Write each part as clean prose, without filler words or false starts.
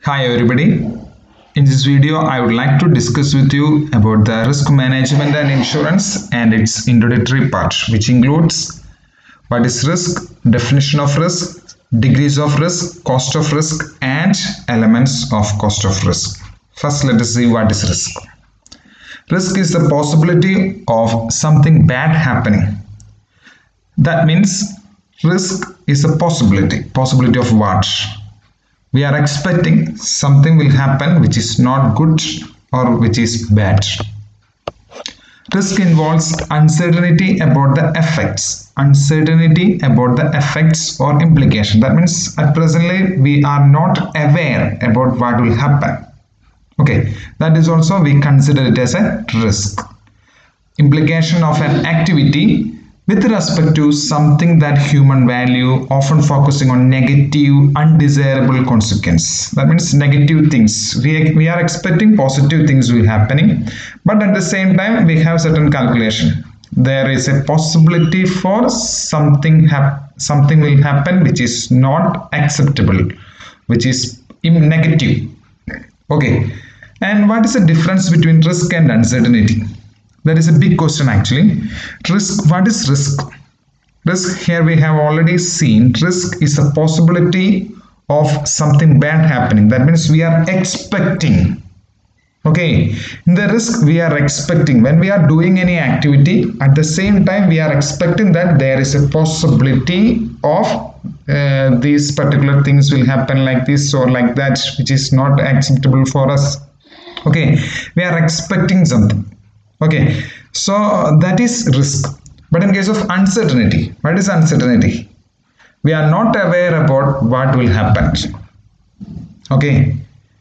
Hi everybody. In this video, I would like to discuss with you about the risk management and insurance and its introductory part, which includes what is risk, definition of risk, degrees of risk, cost of risk, and elements of cost of risk. First, let us see what is risk. Risk is the possibility of something bad happening. That means risk is a possibility. Possibility of what? We are expecting something will happen which is not good or which is bad. Risk involves uncertainty about the effects. Uncertainty about the effects or implication. That means at presently we are not aware about what will happen. Okay, that is also we consider it as a risk. Implication of an activity with respect to something that human value, often focusing on negative, undesirable consequence. That means negative things. We are expecting positive things will happening, but at the same time we have certain calculation. There is a possibility for something will happen which is not acceptable, which is negative. Okay, and what is the difference between risk and uncertainty? That is a big question actually. Risk, what is risk? Risk, here we have already seen, risk is a possibility of something bad happening. That means we are expecting. Okay, in the risk we are expecting. When we are doing any activity, at the same time we are expecting that there is a possibility of these particular things will happen like this or like that, which is not acceptable for us. Okay, we are expecting something. Okay, so that is risk. But in case of uncertainty, what is uncertainty? We are not aware about what will happen. Okay,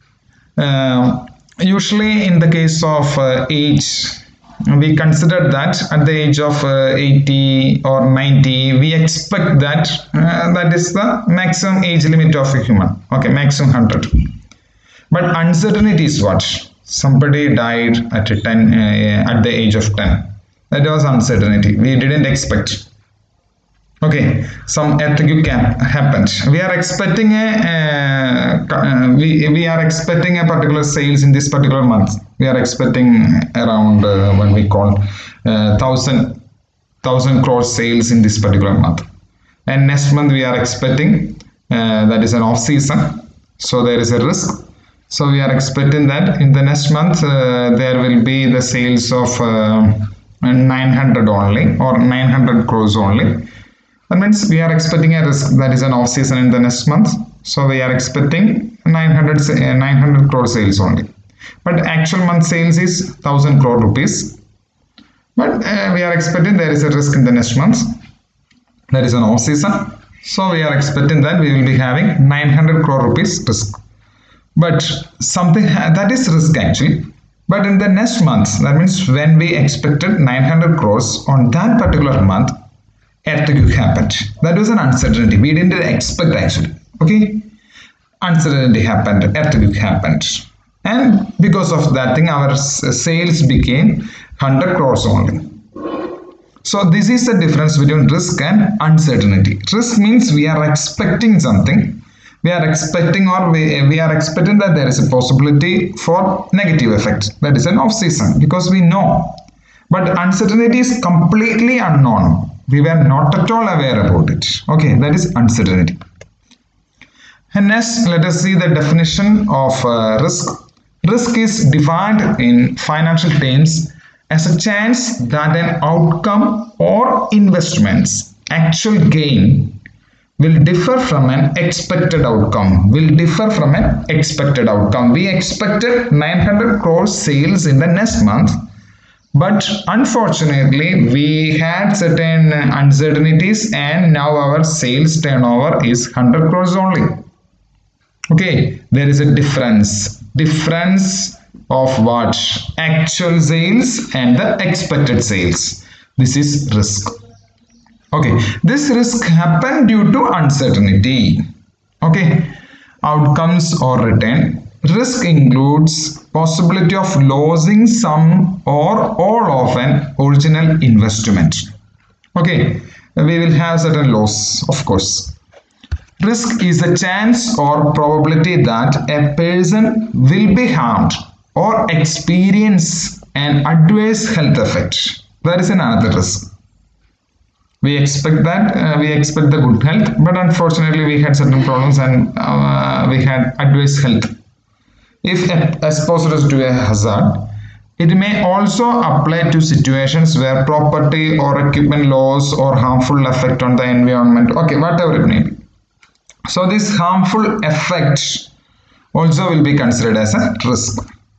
usually in the case of age, we consider that at the age of 80 or 90, we expect that that is the maximum age limit of a human. Okay, maximum 100. But uncertainty is what? Somebody died at the age of 10. That was uncertainty. We didn't expect. Okay, some earthquake happened. We are expecting we are expecting a particular sales in this particular month. We are expecting around when we call 1,000 crore sales in this particular month. And next month we are expecting that is an off season. So there is a risk. So we are expecting that in the next month there will be the sales of 900 only or 900 crores only. That means we are expecting a risk, that is an off season in the next month. So we are expecting 900 crore sales only. But actual month sales is 1,000 crore rupees. But we are expecting there is a risk in the next month. That is an off season. So we are expecting that we will be having 900 crore rupees risk. But something that is risk actually. But in the next month, that means when we expected 900 crores on that particular month, earthquake happened. That was an uncertainty. We didn't expect actually. Okay, uncertainty happened. Earthquake happened, and because of that thing, our sales became 100 crores only. So this is the difference between risk and uncertainty. Risk means we are expecting something. We are expecting or we are expecting that there is a possibility for negative effect. That is an off season because we know. But uncertainty is completely unknown. We were not at all aware about it. Okay, that is uncertainty. And next, let us see the definition of risk. Risk is defined in financial terms as a chance that an outcome or investment's actual gain will differ from an expected outcome. We expected 900 crore sales in the next month, but unfortunately we had certain uncertainties and now our sales turnover is 100 crores only. Okay, there is a difference of what? Actual sales and the expected sales. This is risk. Okay, this risk happened due to uncertainty. Okay, outcomes or return. Risk includes possibility of losing some or all of an original investment. Okay, we will have certain loss, of course. Risk is the chance or probability that a person will be harmed or experience an adverse health effect. That is another risk. We expect that, we expect the good health, but unfortunately we had certain problems and we had adverse health. If exposure to a hazard, it may also apply to situations where property or equipment loss or harmful effect on the environment, okay, whatever it may be. So this harmful effect also will be considered as a risk.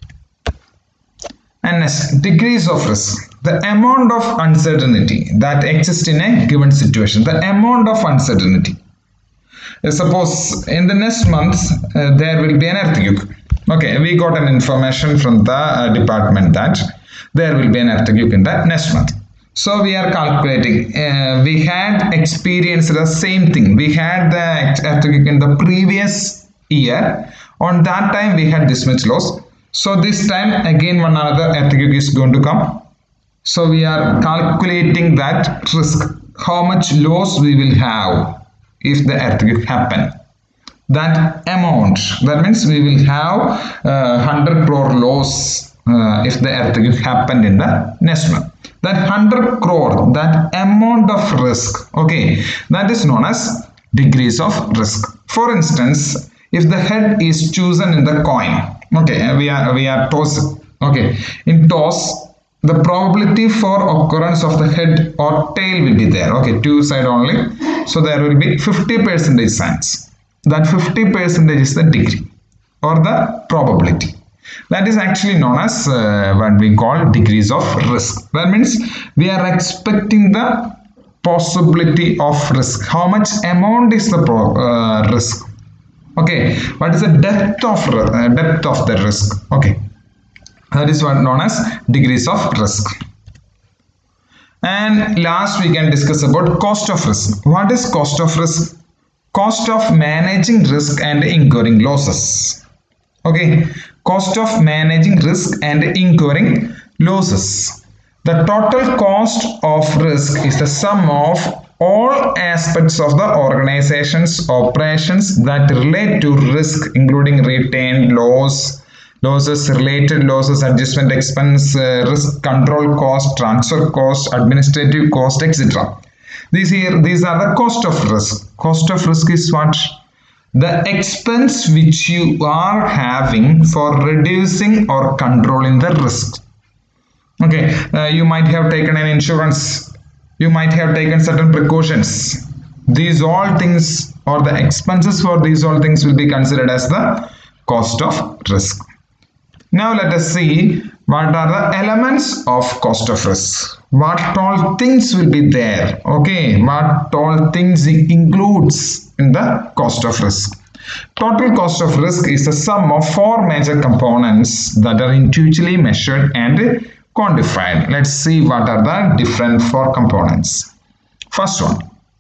And next, degrees of risk. The amount of uncertainty that exists in a given situation. The amount of uncertainty. Suppose in the next month there will be an earthquake. Okay, we got an information from the department that there will be an earthquake in the next month. So we are calculating. We had experienced the same thing. We had the earthquake in the previous year. On that time we had this much loss. So this time again one another earthquake is going to come. So we are calculating that risk. How much loss we will have if the earthquake happen. That amount, that means we will have 100 crore loss if the earthquake happened in the next month. That 100 crore, that amount of risk, okay, that is known as degrees of risk. For instance, if the head is chosen in the coin, okay, we are tossed, okay, in toss, the probability for occurrence of the head or tail will be there, okay, two side only, so there will be 50% chance. That 50% is the degree or the probability. That is actually known as what we call degrees of risk. That means we are expecting the possibility of risk. How much amount is the risk? Okay, what is the depth of the risk? Okay, that is what known as degrees of risk. And last we can discuss about cost of risk. What is cost of risk? Cost of managing risk and incurring losses. Okay, cost of managing risk and incurring losses. The total cost of risk is the sum of all aspects of the organization's operations that relate to risk, including retained loss, losses, related losses, adjustment expense, risk control cost, transfer cost, administrative cost, etc. These are the cost of risk. Cost of risk is what? The expense which you are having for reducing or controlling the risk. Okay, you might have taken an insurance. You might have taken certain precautions. These all things or the expenses for these all things will be considered as the cost of risk. Now let us see what are the elements of cost of risk. What all things will be there. Okay, what all things it includes in the cost of risk. Total cost of risk is the sum of four major components that are individually measured and quantified. Let's see what are the different four components. First one,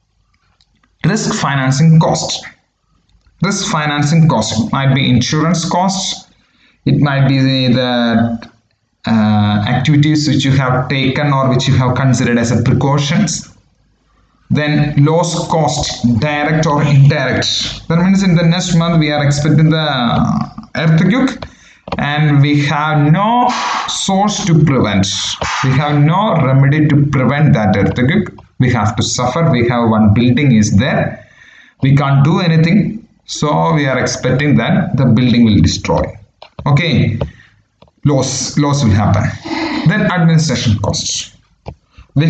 risk financing cost. Risk financing cost might be insurance cost. It might be the activities which you have taken or which you have considered as a precautions. Then loss cost, direct or indirect. That means in the next month we are expecting the earthquake and we have no source to prevent. We have no remedy to prevent that earthquake. We have to suffer. We have one building is there. We can't do anything. So we are expecting that the building will destroy. Okay. Loss will happen. Then administration costs. We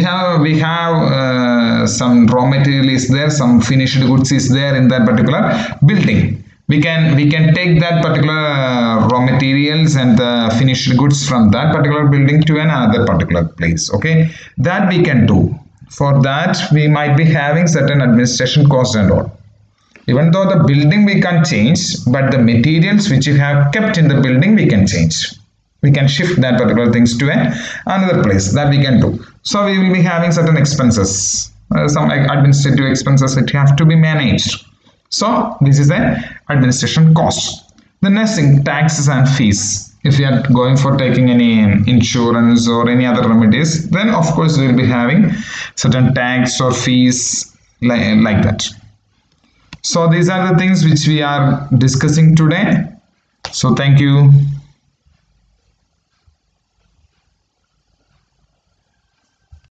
have some raw material is there, some finished goods is there in that particular building. We can take that particular raw materials and the finished goods from that particular building to another particular place. Okay, that we can do. For that we might be having certain administration costs and all. Even though the building we can't change, but the materials which you have kept in the building we can change. We can shift that particular things to another place, that we can do. So we will be having certain expenses, some administrative expenses which have to be managed. So this is the administration cost. The next thing, taxes and fees. If you are going for taking any insurance or any other remedies, then of course we will be having certain tax or fees like that. So these are the things which we are discussing today. So thank you.